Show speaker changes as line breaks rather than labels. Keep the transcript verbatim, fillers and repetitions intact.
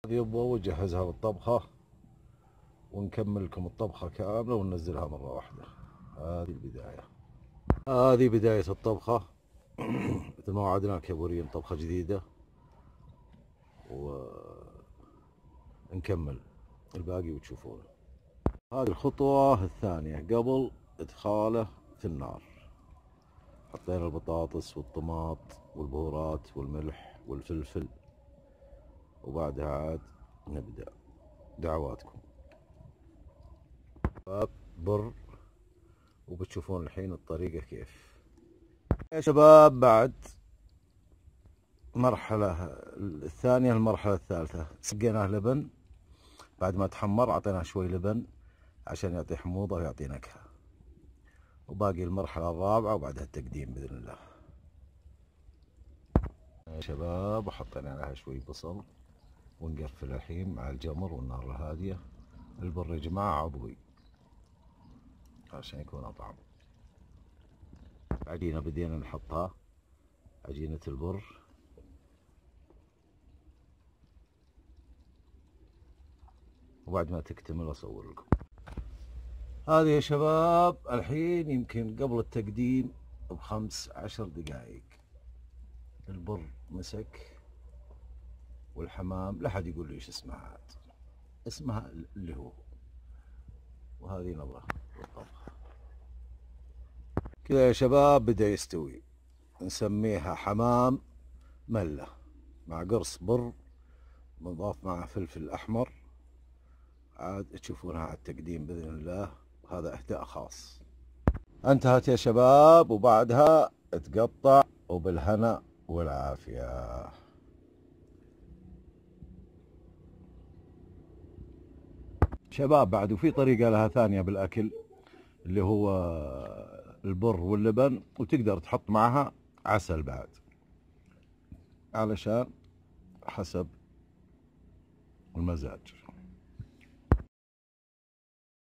هذه يبا وجهزها بالطبخة، ونكمل لكم الطبخة كاملة وننزلها مرة واحدة. هذه البداية، هذه بداية الطبخة. مثل ما وعدناك يا ابو ريم، طبخة جديدة، ونكمل الباقي وتشوفونه. هذه الخطوة الثانية قبل إدخاله في النار. حطينا البطاطس والطماط والبهارات والملح والفلفل، وبعدها عاد نبدأ. دعواتكم. بر، وبتشوفون الحين الطريقة كيف يا شباب. بعد مرحلة الثانية، المرحلة الثالثة سقيناه لبن. بعد ما تحمر أعطيناه شوي لبن عشان يعطي حموضة ويعطي نكهة. وباقي المرحلة الرابعة وبعدها التقديم بإذن الله يا شباب. وحطينا عليها شوي بصل، ونقفل الحين مع الجمر والنار الهادية. البر يا جماعة عضوي عشان يكون أطعم. عجينة بدينا نحطها، عجينة البر. وبعد ما تكتمل أصور لكم. هذه يا شباب الحين يمكن قبل التقديم بخمس عشر دقائق البر مسك، والحمام لا حد يقول لي ايش اسمها، عاد اسمها اللي هو. وهذه نظرة للطبخ كذا يا شباب. بدأ يستوي، نسميها حمام ملة مع قرص بر مضاف معه فلفل أحمر. عاد تشوفونها على التقديم بإذن الله. هذا إهداء خاص. انتهت يا شباب، وبعدها تقطع وبالهنا والعافية. شباب بعد وفي طريقة لها ثانية بالأكل، اللي هو البر واللبن، وتقدر تحط معها عسل بعد، علشان حسب المزاج.